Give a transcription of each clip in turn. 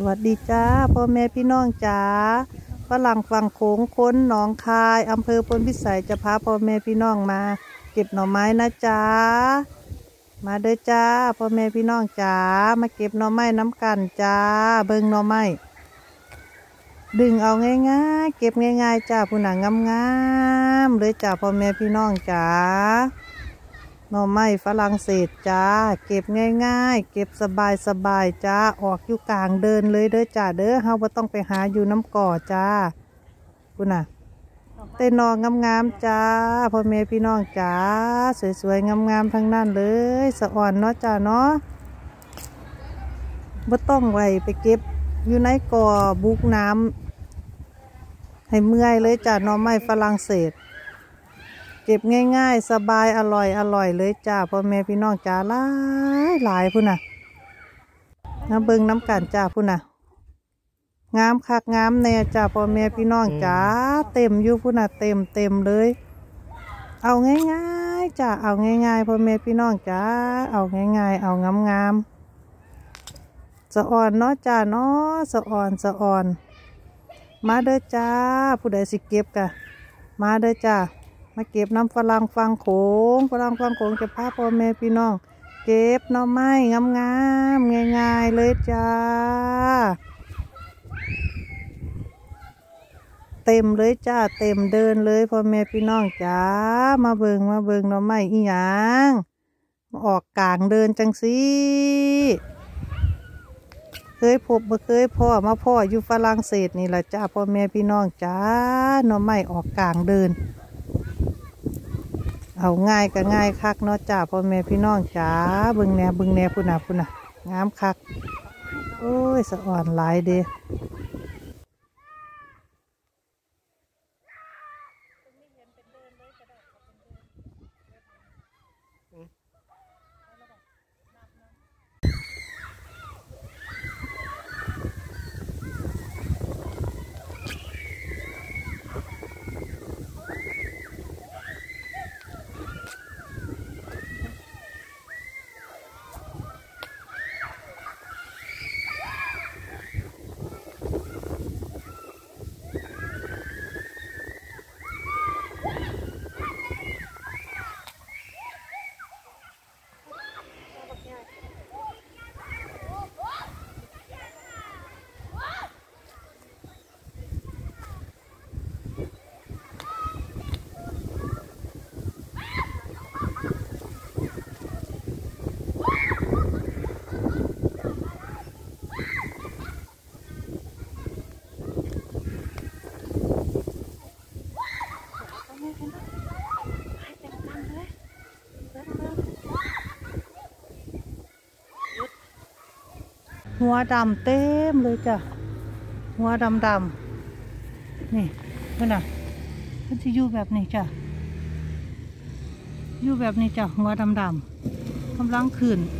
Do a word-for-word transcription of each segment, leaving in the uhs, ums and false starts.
วัสดีจ้าพ่อแม่พี่น้องจ้าฝรั่งฝั่งโขงค้นหนองคายอำเภอพลพิสัยจะพาพ่อแม่พี่น้องมาเก็บหน่อไม้นะจ้ามาเด้อจ้าพ่อแม่พี่น้องจ้ามาเก็บหน่อไม้น้ำกันจ้าเบิ่งหน่อไม้ดึงเอาง่ายๆเก็บง่ายๆจ้าผู้หนังงามๆเลยจ้าพ่อแม่พี่น้องจ้าหน่อไม้ฝรั่งเศสจ้าเก็บง่ายๆเก็บสบายๆจ้าออกอยู่กลางเดินเลยเด้อจ้าเด้อเฮาบ่ต้องไปหาอยู่น้ำก่อจ้าคุณน่ะเต้นนองงามๆจ้าพ่อแม่พี่น้องจ้าสวยๆงามๆทั้งนั้นเลยสะอ่อนเนาะจ้าเนาะบ่ต้องไว้ไปเก็บอยู่ในก่อบุกน้ำให้เมื่อยเลยจ้าหน่อไม้ฝรั่งเศสเก็บง่ายๆสบายอร่อยอร่อยเลยจ้าพ่อแม่พี่น้องจ้าหลายหลายพุ่นน่ะน้ำเบิงน้ำกันจ้าพุ่นน่ะงามคักงามแน่จ้าพ่อแม่พี่น้องจ้าเต็มอยู่พุ่นน่ะเต็มเต็มเลยเอาง่ายๆจ้าเอาง่ายๆพ่อแม่พี่น้องจ้าเอาง่ายๆเอางามๆสะอ่อนเนาะจ้าเนาะสะอ่อนสะอ่อนมาเด้อจ้าผู้ใดสิเก็บกะมาเด้อจ้ามาเก็บน้ำฝรั่งฟังโขงฝรั่งฟังโขงจะพาพ่อแม่พี่น้องเก็บหน่อไม้งามๆง่ายๆเลยจ้าเต็มเลยจ้าเต็มเดินเลยพ่อแม่พี่น้องจ้ามาเบิงมาเบิงหน่อไม้อีหยังมาออกกลางเดินจังสิเคยพบบ่เคยพ่อมาพ่ออยู่ฝรั่งเศสนี่แหละจ้าพ่อแม่พี่น้องจ้าหน่อไม้ออกกลางเดินเอาง่ายก็ง่ายคักเนาะจ้าพ่อแม่พี่น้องจ้าเบิ่งแนวเบิ่งแนวพุ่นน่ะพุ่นน่ะงามคักโอ้ยสะอ่อนหลายเด้หัวดำเต็มเลยจ้ะหัวดำดำนี่มันน่ะมันจะอยู่แบบนี้จ้ะอยู่แบบนี้จ้ะหัวดำดำกำลังขึ้น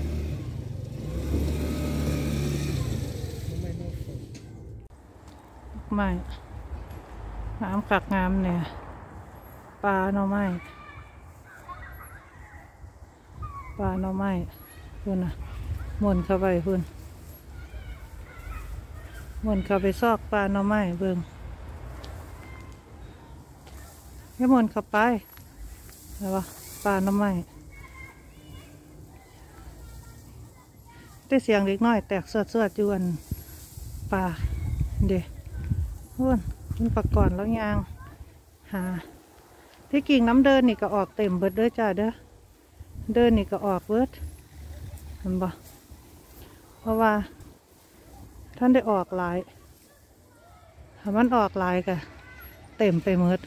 ไม่น้ำกักงามเนี่ยปลาหน่อไม้ปลาหน่อไม้คุณน่ะหมุนเข้าไปคุณมันเข้าไปซอกปลาหน่อไม้เบิ่งให้มันเข้าไปแล้ววะปลาหน่อไม้ได้เสียงเล็กน้อยแตกสวดสวดจวนปลาเด็กวุ่นมันประกอบแล้วยางหาที่กิ่งน้ำเดินนี่ก็ออกเต็มเบิดด้วยจ้าเด้อเดินนี่ก็ออกเบิดเห็นบ่เพราะว่าท่านได้ออกหลายถ้ามันออกหลายก็เต็มไปหมด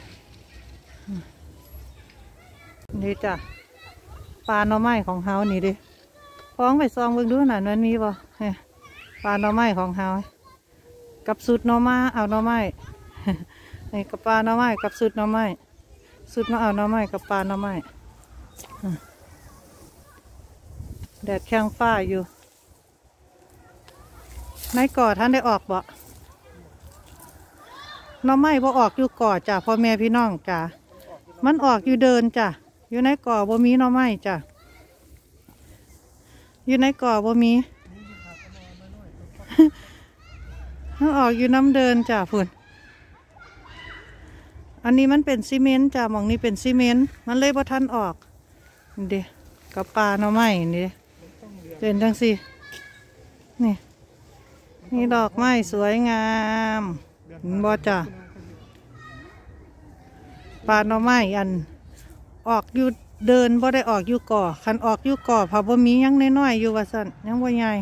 นี่จ้ะปลาหน่อไม้ของเฮานี่ดิฟ้องไปซองเบิ่งดูหน่อยมันมีบ่ปลาหน่อไม้ของเฮากับสุดหน่อไม้เอาหน่อไม้นี่กับปลาหน่อไม้กับสุดหน่อไม้สุดมาเอาหน่อไม้กับปลาหน่อไม้แดดแข็งฟ้าอยู่ในก่อท่านได้ออกบ่หน่อไม้บ่ออกอยู่ก่อจ้ะพ่อแม่พี่น้องจ้ะมันออกอยู่เดินจ้ะอยู่ในก่อบ่มีหน่อไม้จ้ะ อยู่ในก่อบ่มีมันออกอยู่น้ำเดินจ้ะพุ่นอันนี้มันเป็นซีเมนต์จ้ะมองนี้เป็นซีเมนต์มันเลยบ่ทันออกเด้กับปลาหน่อไม้นี่เป็นจังสินี่นี่ดอกไม้สวยงามบ่จ้ะปลาหน่อไม้อันออกอยู่เดินบ่ได้ออกอยู่ก่อคันออกอยู่ก่อพอบ่มียังน้อยๆอยู่ว่าซั่นยังบ่ใหญ่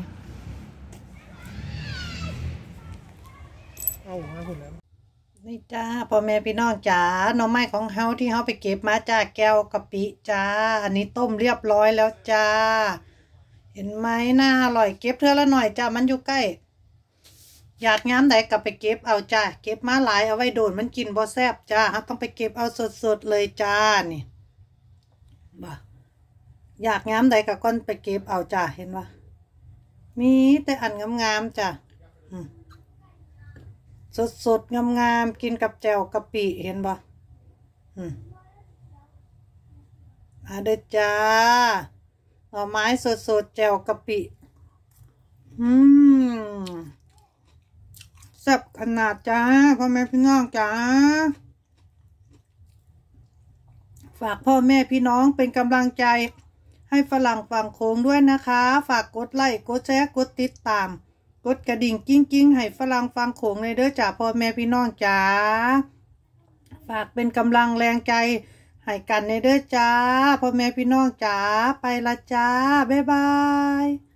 เอาหาคนนั้นนี่จ้าพ่อแม่พี่น้องจ๋าหน่อไม้ของเฮาที่เฮาไปเก็บมาจากแก้วกะปิจ้าอันนี้ต้มเรียบร้อยแล้วจ้าเห็นไหมน่าอร่อยเก็บเทื่อละหน่อยจ้ามันอยู่ใกล้อยากงามใดกลับไปเก็บเอาจ้าเก็บมาหลายเอาไว้โดนมันกินบ่แซ่บจ้าเฮาต้องไปเก็บเอาสดๆเลยจ้านี่บ่อยากงามใดก็ก้อนไปเก็บเอาจ้าเห็นบ่มีแต่อันงามๆจ้าสดๆงามๆกินกับแจ่วกะปิเห็นบ่อืมมาเด้อจ้าหน่อไม้สดๆแจ่วกะปิอืมแซ่บขนาดจ้าพ่อแม่พี่น้องจ้าฝากพ่อแม่พี่น้องเป็นกำลังใจให้ฝรั่งฝั่งโขงด้วยนะคะฝากกดไลค์กดแชร์กดติดตามกดกระดิ่งกิ้งกิ้งให้ฝรั่งฟังโขงเลยเด้อจ้าพ่อแม่พี่น้องจ้าฝากเป็นกำลังแรงใจให้กันในเด้อจ้าพ่อแม่พี่น้องจ้าไปละจ้าบ๊ายบาย